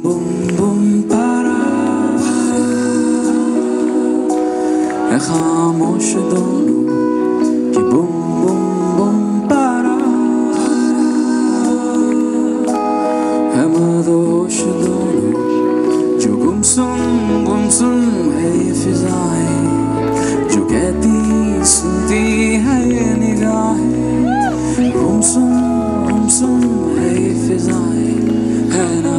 बुम बुम पारा है खामोश दोनों कि बुम बुम बुम पारा है मदहोश दोनों जो गुमसुम है ये फिजाएं जो कहती सुनती है ये निगाहें गुमसुम है ये फिजाएं है ना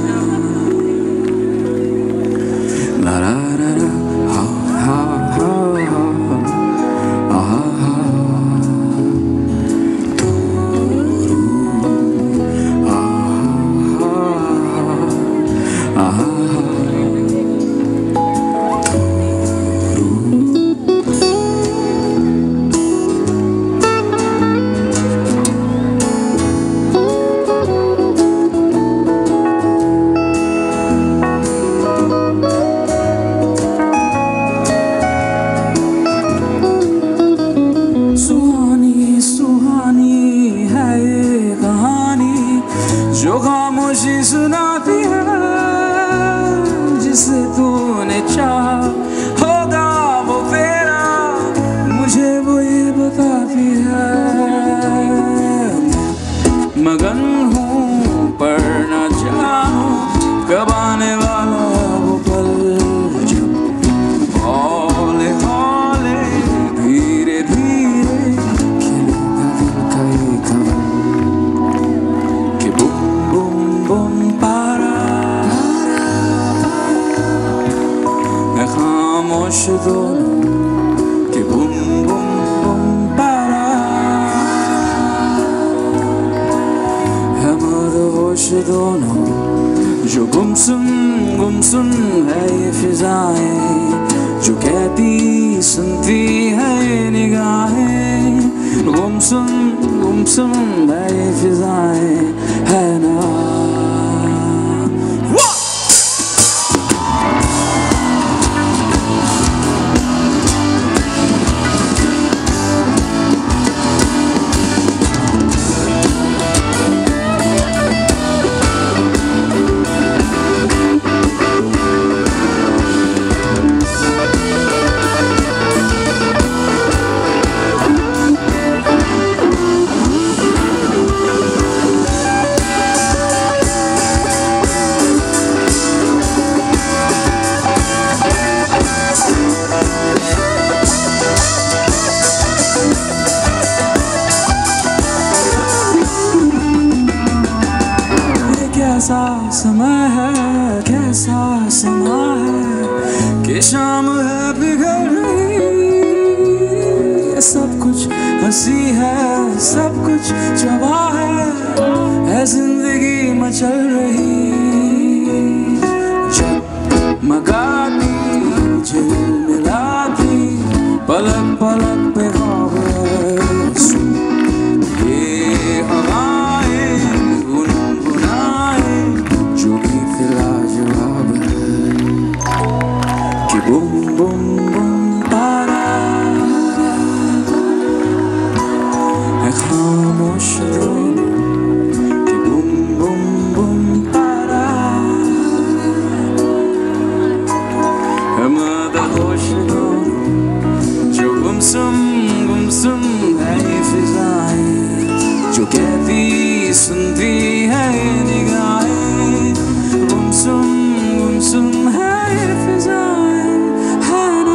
ला ला ला ला हा हा हा हा हा हा तोरू हा हा हा हा जो खामोशी सुनाती है जिसे तूने चाहा होगा वो तेरा मुझे वो ये बताती है मगन हूँ पर न जानूं कब आने वाला वो पल जब हौले हौले धीरे धीरे खिलेगा दिल का ये कमल बुम पारा है खामोश दोनों कि बुम बुम बुम पारा है मदहोश दोनों जो गुमसुम है ये फिजाएं जो कहती सुनती है ये निगाहें गुमसुम है ये फिजाएं है ना कैसा समा है कि शाम है पिघल रही सब कुछ हंसी है सब कुछ जवा है जिंदगी मचल रही जगमगाती झिलमिलाती पलक पलक पे ख्वाब ये हवाएं गुनगुनाए जो भी फिरा जवाब है कि बुम बुम बुम पारा है खामोश दोनों कि बुम बुम बुम पारा है मदहोश दोनों जो गुमसुम है ये फिजाएं जो कहती सुनती है ये निगाहें गुमसुम है ये फिजाएं है ना